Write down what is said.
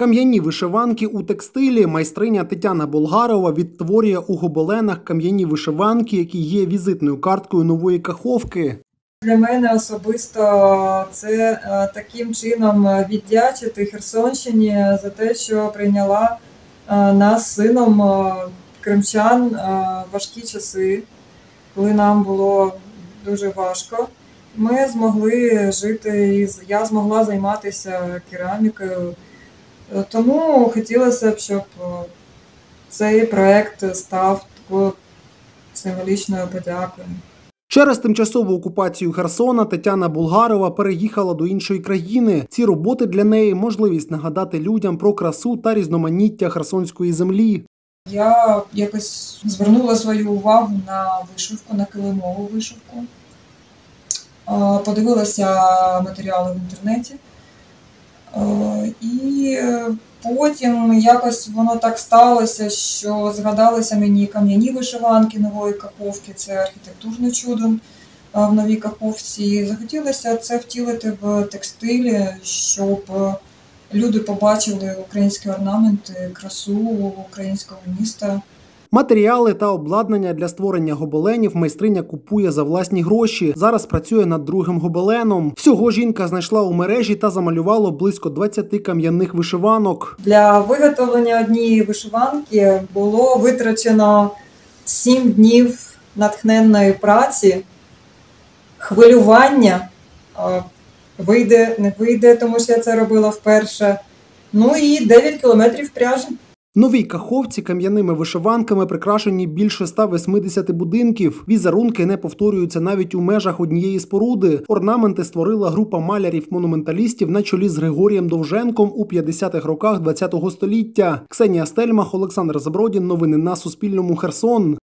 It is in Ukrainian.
Кам'яні вишиванки у текстилі майстриня Тетяна Болгарова відтворює у гобеленах кам'яні вишиванки, які є візитною карткою нової Каховки. Для мене особисто це таким чином віддячити Херсонщині за те, що прийняла нас з сином кримчан важкі часи, коли нам було дуже важко. Ми змогли жити, і я змогла займатися керамікою. Тому хотілося б, щоб цей проєкт став такою символічною подякою. Через тимчасову окупацію Херсона Тетяна Болгарова переїхала до іншої країни. Ці роботи для неї – можливість нагадати людям про красу та різноманіття херсонської землі. Я якось звернула свою увагу на вишивку, на килимову вишивку. Подивилася матеріали в інтернеті. І потім якось воно так сталося, що згадалися мені кам'яні вишиванки нової Каховки, це архітектурне чудо в новій Каховці. І захотілося це втілити в текстилі, щоб люди побачили українські орнаменти, красу українського міста. Матеріали та обладнання для створення гобеленів майстриня купує за власні гроші. Зараз працює над другим гобеленом. Всього жінка знайшла у мережі та замалювала близько 20 кам'яних вишиванок. Для виготовлення однієї вишиванки було витрачено 7 днів натхненної праці, хвилювання. Вийде, не вийде, тому що я це робила вперше. Ну і 9 кілометрів пряжі. В новій Каховці кам'яними вишиванками прикрашені більше 180 будинків. Візерунки не повторюються навіть у межах однієї споруди. Орнаменти створила група малярів-монументалістів на чолі з Григорієм Довженком у 50-х роках ХХ століття. Ксенія Стельмах, Олександр Забродін. Новини на Суспільному. Херсон.